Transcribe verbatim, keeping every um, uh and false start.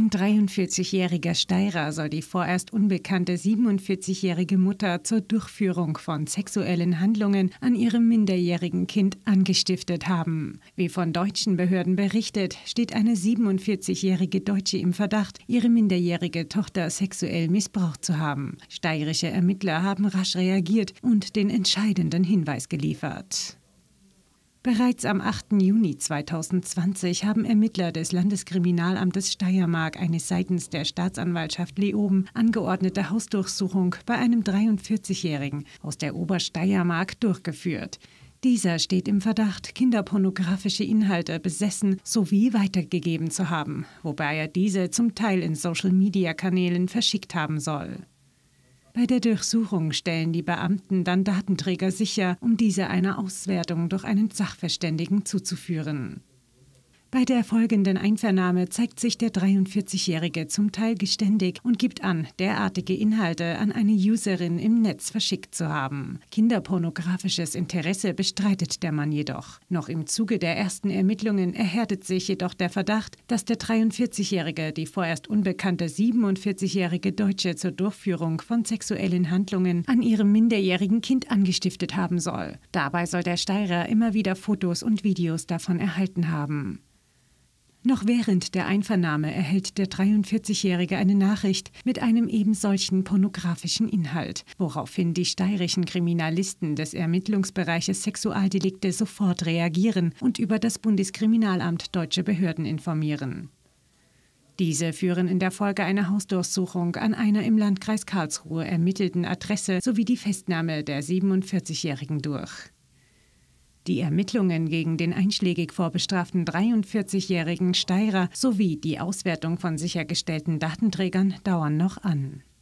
Ein dreiundvierzigjähriger Steirer soll die vorerst unbekannte siebenundvierzigjährige Mutter zur Durchführung von sexuellen Handlungen an ihrem minderjährigen Kind angestiftet haben. Wie von deutschen Behörden berichtet, steht eine siebenundvierzigjährige Deutsche im Verdacht, ihre minderjährige Tochter sexuell missbraucht zu haben. Steirische Ermittler haben rasch reagiert und den entscheidenden Hinweis geliefert. Bereits am achten Juni zweitausendzwanzig haben Ermittler des Landeskriminalamtes Steiermark eine seitens der Staatsanwaltschaft Leoben angeordnete Hausdurchsuchung bei einem dreiundvierzigjährigen aus der Obersteiermark durchgeführt. Dieser steht im Verdacht, kinderpornografische Inhalte besessen sowie weitergegeben zu haben, wobei er diese zum Teil in Social-Media-Kanälen verschickt haben soll. Bei der Durchsuchung stellen die Beamten dann Datenträger sicher, um diese einer Auswertung durch einen Sachverständigen zuzuführen. Bei der folgenden Einvernahme zeigt sich der dreiundvierzigjährige zum Teil geständig und gibt an, derartige Inhalte an eine Userin im Netz verschickt zu haben. Kinderpornografisches Interesse bestreitet der Mann jedoch. Noch im Zuge der ersten Ermittlungen erhärtet sich jedoch der Verdacht, dass der dreiundvierzigjährige die vorerst unbekannte siebenundvierzigjährige Deutsche zur Durchführung von sexuellen Handlungen an ihrem minderjährigen Kind angestiftet haben soll. Dabei soll der Steirer immer wieder Fotos und Videos davon erhalten haben. Noch während der Einvernahme erhält der dreiundvierzigjährige eine Nachricht mit einem ebensolchen pornografischen Inhalt, woraufhin die steirischen Kriminalisten des Ermittlungsbereiches Sexualdelikte sofort reagieren und über das Bundeskriminalamt deutsche Behörden informieren. Diese führen in der Folge eine Hausdurchsuchung an einer im Landkreis Karlsruhe ermittelten Adresse sowie die Festnahme der siebenundvierzigjährigen durch. Die Ermittlungen gegen den einschlägig vorbestraften dreiundvierzigjährigen Steirer sowie die Auswertung von sichergestellten Datenträgern dauern noch an.